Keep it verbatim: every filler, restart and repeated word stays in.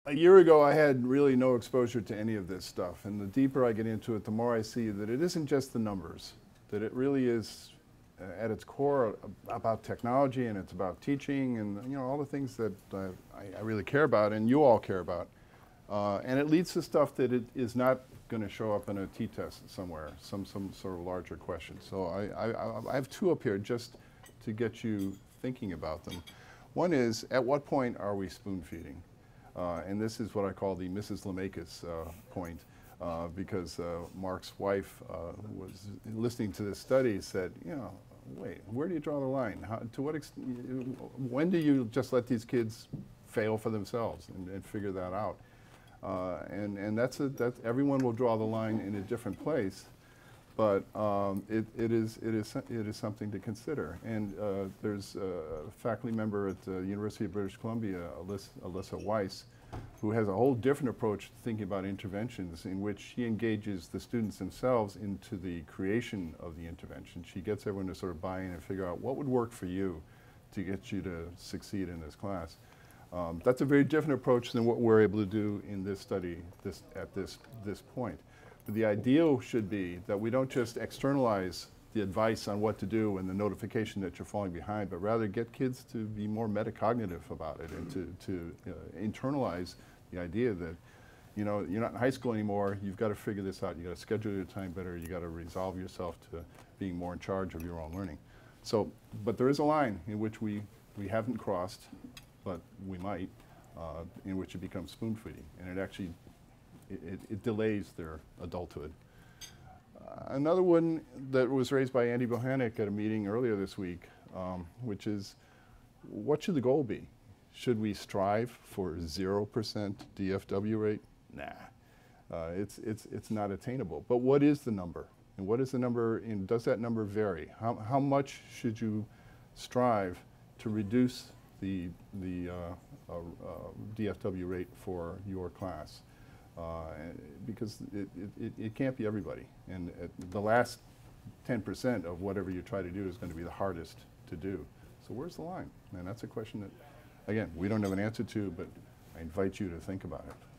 A year ago, I had really no exposure to any of this stuff. And the deeper I get into it, the more I see that it isn't just the numbers, that it really is, uh, at its core, about technology, and it's about teaching, and you know all the things that uh, I, I really care about, and you all care about. Uh, and it leads to stuff that it is not going to show up in a t-test somewhere, some some sort of larger question. So I, I, I have two up here just to get you thinking about them. One is, at what point are we spoon feeding? Uh, and this is what I call the Missus Lamekis uh, point, uh, because uh, Mark's wife uh, was listening to this study, said, you know, wait, where do you draw the line? How, to what extent, when do you just let these kids fail for themselves and, and figure that out? Uh, and and that's, a, that's, everyone will draw the line in a different place, but um, it, it, is, it, is, it is something to consider. And uh, there's a faculty member at the University of British Columbia, Alyssa, Alyssa Weiss, who has a whole different approach to thinking about interventions, in which she engages the students themselves into the creation of the intervention. She gets everyone to sort of buy in and figure out what would work for you to get you to succeed in this class. Um, that's a very different approach than what we're able to do in this study this, at this, this point. But the ideal should be that we don't just externalize the advice on what to do and the notification that you're falling behind, but rather get kids to be more metacognitive about it and to, to uh, internalize the idea that, you know, you're not in high school anymore, you've got to figure this out, you've got to schedule your time better, you've got to resolve yourself to being more in charge of your own learning. So, but there is a line in which we, we haven't crossed, but we might, uh, in which it becomes spoon feeding, and it actually It, it, it delays their adulthood. Uh, another one that was raised by Andy Bohanec at a meeting earlier this week, um, which is, what should the goal be? Should we strive for zero percent D F W rate? Nah, uh, it's, it's, it's not attainable. But what is the number? And what is the number, and does that number vary? How, how much should you strive to reduce the, the uh, uh, uh, D F W rate for your class? Uh, because it, it, it can't be everybody. And uh, the last ten percent of whatever you try to do is going to be the hardest to do. So where's the line? And that's a question that, again, we don't have an answer to, but I invite you to think about it.